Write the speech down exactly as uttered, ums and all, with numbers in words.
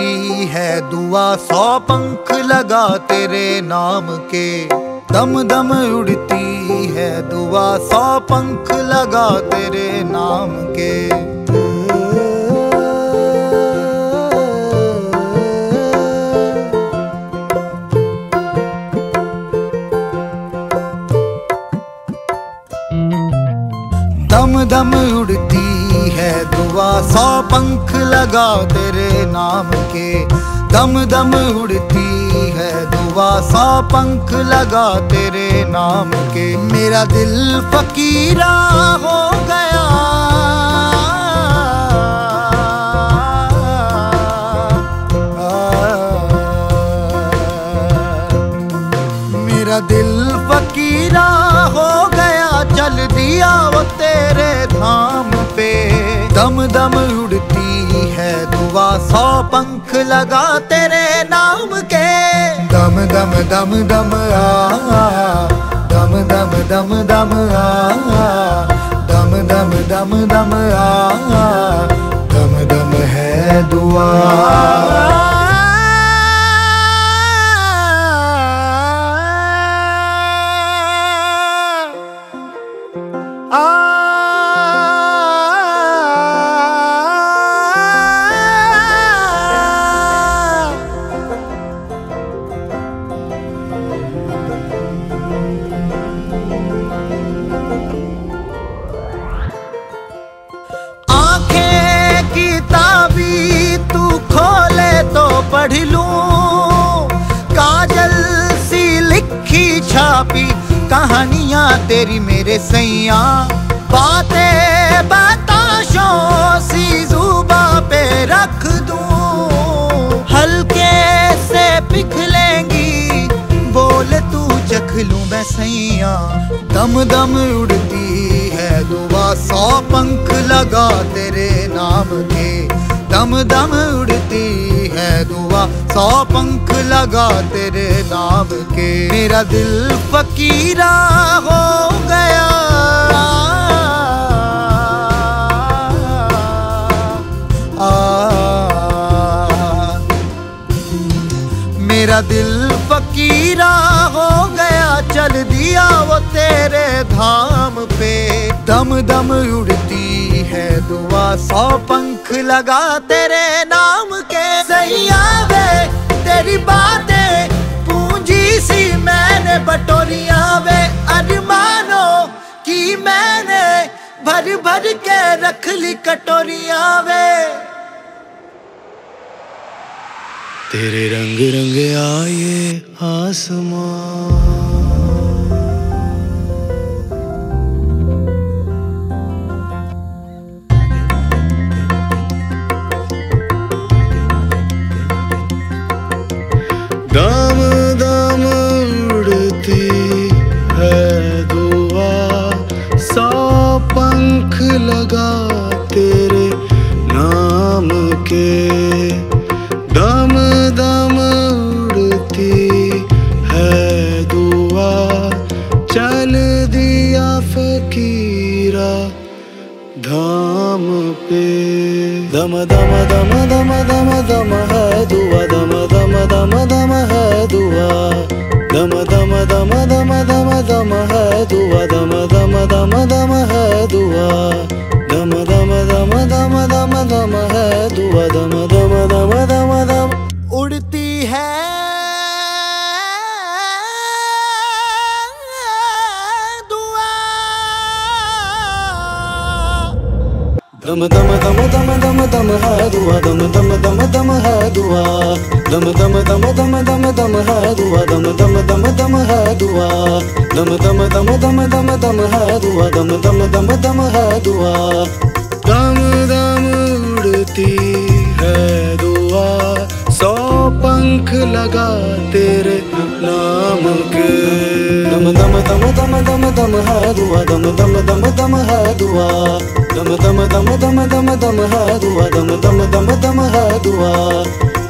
उड़ती है दुआ, सौ पंख लगा तेरे नाम के। दम दम उड़ती है दुआ, सौ पंख लगा तेरे नाम के। दम दम उड़ती है दुआ, सौ पंख लगा तेरे नाम के। दम दम उड़ती है दुआ, सौ पंख लगा तेरे नाम के। मेरा दिल फकीरा हो गया, मेरा दिल फकीरा हो गया, चल दिया वो तेरे धाम पे। दम दम उड़ती है दुआ, सौ पंख लगा तेरे नाम के। दम दम दम दम आ, दम दम दम दम आ, दम दम दम दम आ, दम दम है दुआ। पढ़ लूं काजल सी लिखी छापी कहानियां तेरी मेरे सैया। बातें बताशों सी जुबां पे रख दूं, हल्के से पिघलेंगी बोल तू चख लूं मैं सैया। दम दम उड़ती है दुआ, सौ पंख लगा तेरे नाम के। दम दम उड़ती है दुआ, सौ पंख लगा तेरे नाम के। मेरा दिल फकीरा हो गया, आ, मेरा दिल फकीरा हो गया, चल दिया वो तेरे धाम पे। दम दम उड़ती है दुआ, सौ पंख लगा तेरे नाम के। सैया वे तेरी बातें पूंजी सी मैंने बटोरिया वे, अरमानों की मैंने भर भर के रख ली कटोरिया वे। तेरे रंग रंग आए आसमां, दम दम उड़ती है दुआ, सौ पंख लगा तेरे नाम के। दम दम उड़ती है दुआ, चल दिया फकीरा धाम पे। दम दम दम दम दम दम है दुआ, दम दम दम दम है दुआ। दम दम दम दम दम दम है दुआ, दम दम दम दम है दुआ। दम दम दम दम दम दम है दुआ, दम दम दम दम दम उड़ती है दुआ। दम दम दम दम दम दम है दुआ, दम दम दम दम है दुआ। दम दम दम दम दम दम है दुआ, दम दम दम दम है दुआ। दम दम दम दम दम दम है दुआ, दम दम दम दम है दुआ। दम दम उड़ती है दुआ, सौ पंख लगा तेरे नाम के। दम दम दम दम दम दम है दुआ, दम दम दम दम है दुआ। दम दम दम दम दम दम है दुआ, दम दम दम दम है दुआ।